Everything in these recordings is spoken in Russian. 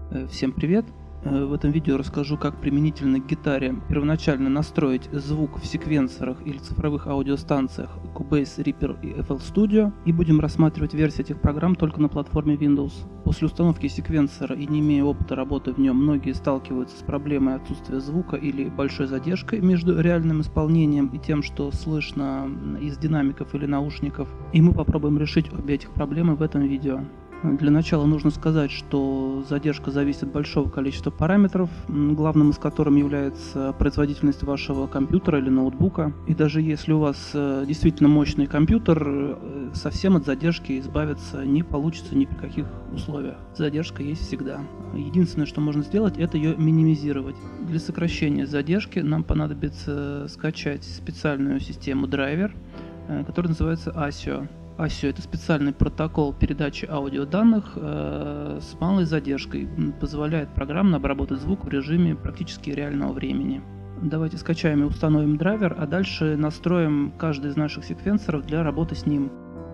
Всем привет! В этом видео расскажу, как применительно к гитаре первоначально настроить звук в секвенсорах или цифровых аудиостанциях Cubase, Reaper и FL Studio, и будем рассматривать версии этих программ только на платформе Windows. После установки секвенсора и не имея опыта работы в нем, многие сталкиваются с проблемой отсутствия звука или большой задержкой между реальным исполнением и тем, что слышно из динамиков или наушников. И мы попробуем решить обе этих проблемы в этом видео. Для начала нужно сказать, что задержка зависит от большого количества параметров, главным из которых является производительность вашего компьютера или ноутбука. И даже если у вас действительно мощный компьютер, совсем от задержки избавиться не получится ни при каких условиях. Задержка есть всегда. Единственное, что можно сделать, это ее минимизировать. Для сокращения задержки нам понадобится скачать специальную систему драйвер, которая называется ASIO. ASIO — это специальный протокол передачи аудиоданных с малой задержкой, позволяет программно обработать звук в режиме практически реального времени. Давайте скачаем и установим драйвер, а дальше настроим каждый из наших секвенсоров для работы с ним.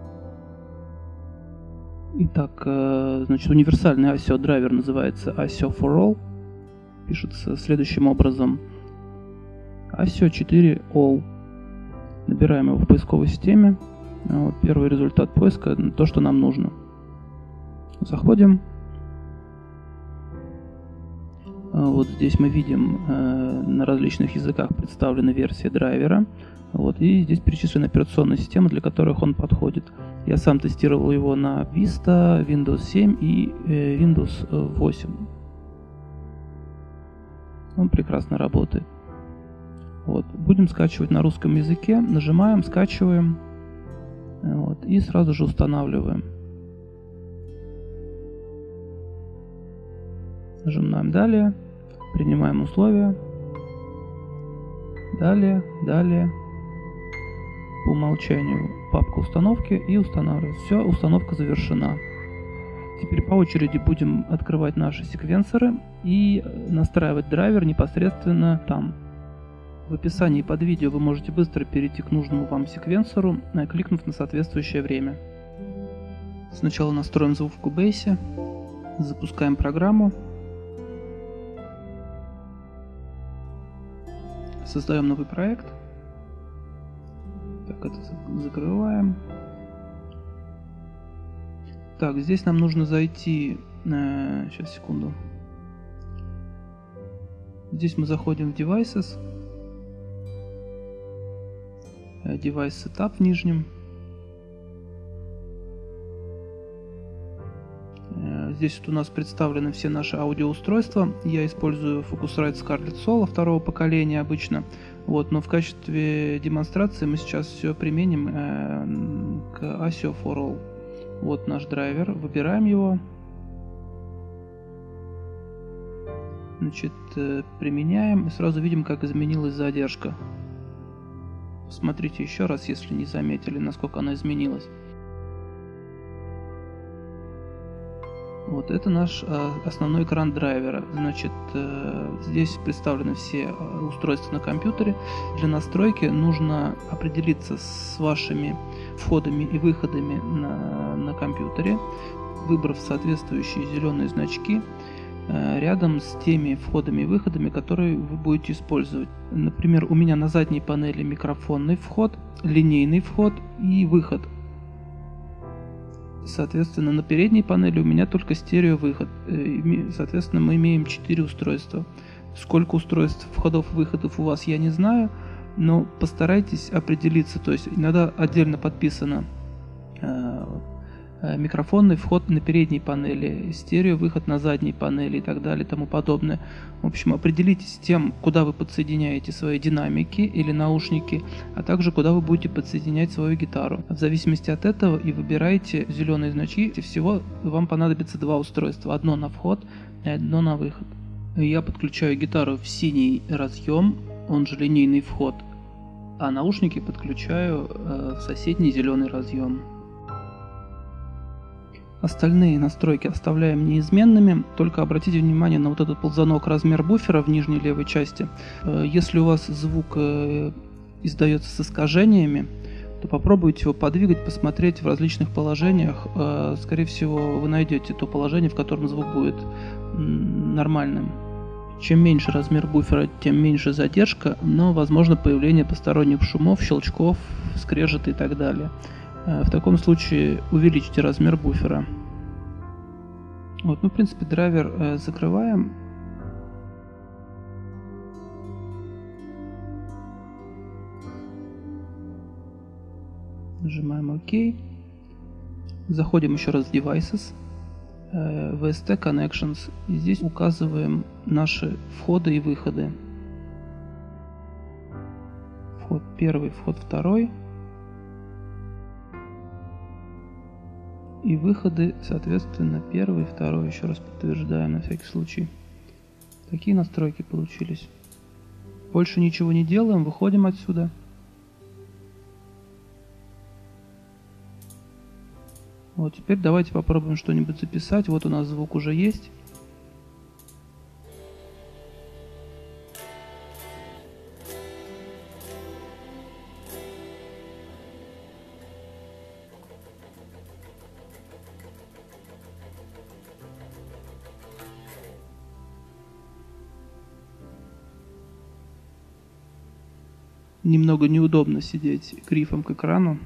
Итак, значит, универсальный ASIO драйвер называется ASIO for All. Пишется следующим образом: ASIO 4 All. Набираем его в поисковой системе. Вот первый результат поиска, то, что нам нужно. Заходим. Вот здесь мы видим на различных языках представлены версии драйвера. Вот, и здесь перечислены операционные системы, для которых он подходит. Я сам тестировал его на Vista, Windows 7 и Windows 8. Он прекрасно работает. Вот. Будем скачивать на русском языке. Нажимаем, скачиваем. Вот, и сразу же устанавливаем. Нажимаем «Далее», принимаем условия, далее, по умолчанию папка установки и устанавливаем. Все, установка завершена. Теперь по очереди будем открывать наши секвенсоры и настраивать драйвер непосредственно там. В описании под видео вы можете быстро перейти к нужному вам секвенсору, кликнув на соответствующее время. Сначала настроим звук в Cubase, запускаем программу, создаем новый проект. Так, это закрываем. Так, здесь нам нужно зайти, сейчас, секунду. Здесь мы заходим в Devices. Device Setup в нижнем. Здесь вот у нас представлены все наши аудиоустройства. Я использую Focusrite Scarlett Solo второго поколения обычно. Вот, но в качестве демонстрации мы сейчас все применим к ASIO for All. Вот наш драйвер. Выбираем его. Значит, применяем и сразу видим, как изменилась задержка. Смотрите еще раз, если не заметили, насколько она изменилась. Вот это наш основной экран драйвера. Значит, здесь представлены все устройства на компьютере. Для настройки нужно определиться с вашими входами и выходами на компьютере, выбрав соответствующие зеленые значки рядом с теми входами и выходами, которые вы будете использовать. Например, у меня на задней панели микрофонный вход, линейный вход и выход. Соответственно, на передней панели у меня только стереовыход. Соответственно, мы имеем 4 устройства. Сколько устройств входов-выходов у вас, я не знаю, но постарайтесь определиться. То есть иногда отдельно подписано микрофонный вход на передней панели, стереовыход на задней панели и так далее и тому подобное. В общем, определитесь с тем, куда вы подсоединяете свои динамики или наушники, а также куда вы будете подсоединять свою гитару. В зависимости от этого и выбирайте зеленые значки. Всего вам понадобится 2 устройства. Одно на вход и одно на выход. Я подключаю гитару в синий разъем, он же линейный вход, а наушники подключаю в соседний зеленый разъем. Остальные настройки оставляем неизменными, только обратите внимание на вот этот ползунок размер буфера в нижней левой части. Если у вас звук издается с искажениями, то попробуйте его подвигать, посмотреть в различных положениях. Скорее всего, вы найдете то положение, в котором звук будет нормальным. Чем меньше размер буфера, тем меньше задержка, но возможно появление посторонних шумов, щелчков, скрежета и так далее. В таком случае увеличьте размер буфера. Вот, ну, в принципе, драйвер закрываем. Нажимаем ОК. Заходим еще раз в Devices, VST Connections. И здесь указываем наши входы и выходы. Вход первый, вход второй. И выходы, соответственно, первый, второй. Еще раз подтверждаем на всякий случай. Такие настройки получились. Больше ничего не делаем, выходим отсюда. Вот теперь давайте попробуем что-нибудь записать. Вот у нас звук уже есть. Немного неудобно сидеть грифом к экрану.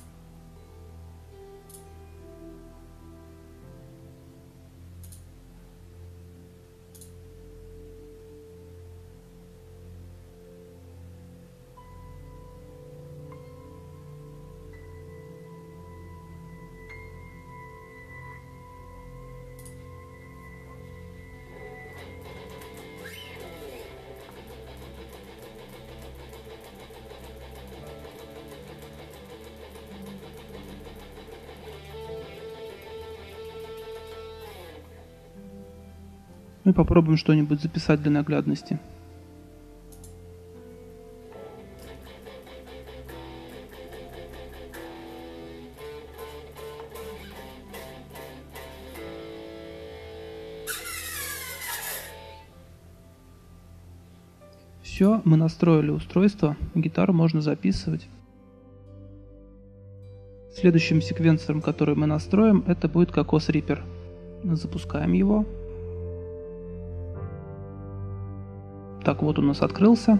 Мы попробуем что-нибудь записать для наглядности. Все, мы настроили устройство, гитару можно записывать. Следующим секвенсором, который мы настроим, это будет Cocos Reaper. Запускаем его. Так, вот у нас открылся.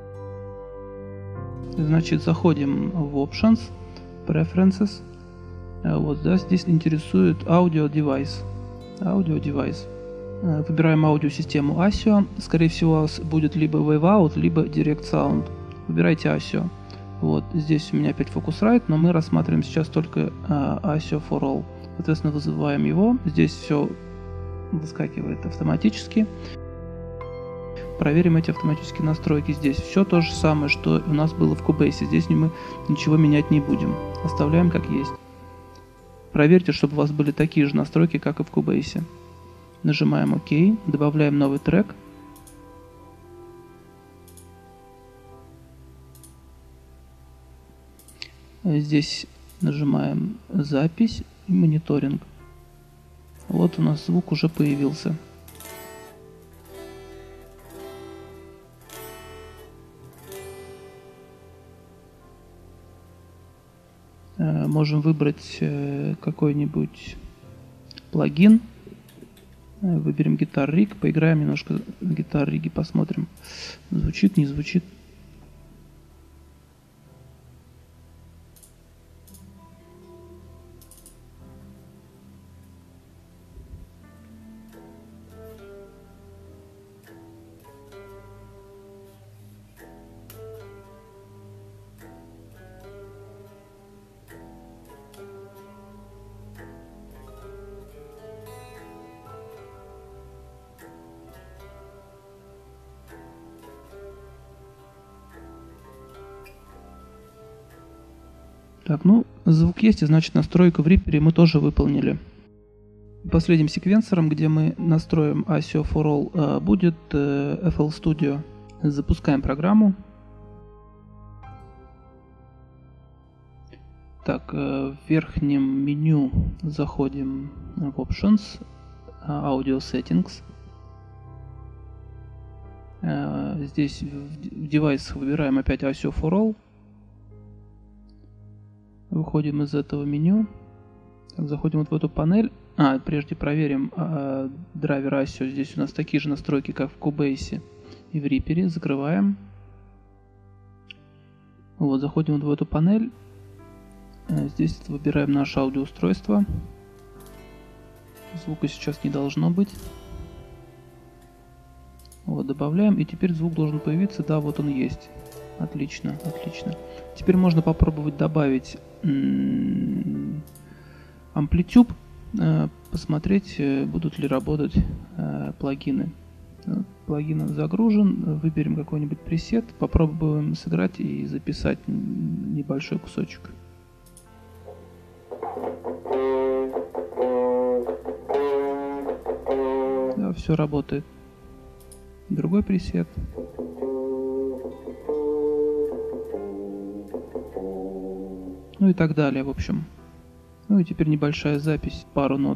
Значит, заходим в Options, Preferences. Вот, да, здесь интересует Audio Device. Audio Device. Выбираем аудиосистему ASIO. Скорее всего, у вас будет либо Waveout, либо Direct Sound. Выбирайте ASIO. Вот, здесь у меня опять Focusrite, но мы рассматриваем сейчас только ASIO for All. Соответственно, вызываем его. Здесь все выскакивает автоматически. Проверим эти автоматические настройки. Здесь все то же самое, что у нас было в Cubase. Здесь мы ничего менять не будем. Оставляем как есть. Проверьте, чтобы у вас были такие же настройки, как и в Cubase. Нажимаем ОК. Добавляем новый трек. Здесь нажимаем запись и мониторинг. Вот у нас звук уже появился. Можем выбрать какой-нибудь плагин. Выберем Guitar Rig, поиграем немножко на Guitar Rig, посмотрим, звучит, не звучит. Так, ну, звук есть, и значит настройку в Reaper мы тоже выполнили. Последним секвенсором, где мы настроим ASIO for All, будет FL Studio. Запускаем программу. Так, в верхнем меню заходим в Options, Audio Settings. Здесь в девайсах выбираем опять ASIO for All. Выходим из этого меню. Так, заходим вот в эту панель. Прежде проверим драйвер ASIO. Здесь у нас такие же настройки, как в Cubase и в Reaper. Закрываем. Вот, заходим вот в эту панель. Здесь выбираем наше аудиоустройство. Звука сейчас не должно быть. Вот, добавляем, и теперь звук должен появиться. Да, вот он есть. Отлично, отлично. Теперь можно попробовать добавить амплитюд, посмотреть, будут ли работать плагины. Плагин загружен, выберем какой-нибудь пресет, попробуем сыграть и записать небольшой кусочек. Да, все работает. Другой пресет. Ну и так далее, в общем. Ну и теперь небольшая запись, пару нот.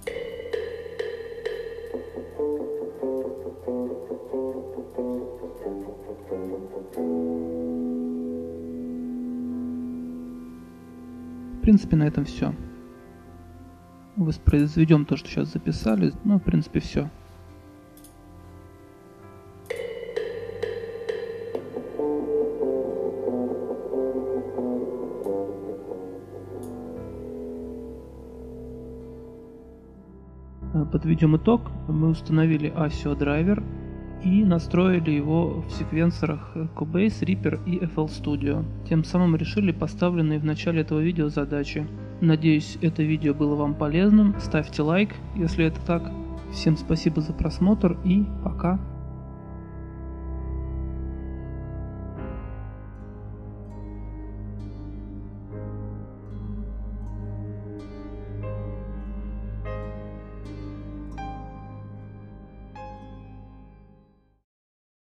В принципе, на этом все. Воспроизведем то, что сейчас записали. Ну, в принципе, все. Подведем итог. Мы установили ASIO драйвер и настроили его в секвенсорах Cubase, Reaper и FL Studio. Тем самым решили поставленные в начале этого видео задачи. Надеюсь, это видео было вам полезным. Ставьте лайк, если это так. Всем спасибо за просмотр и пока.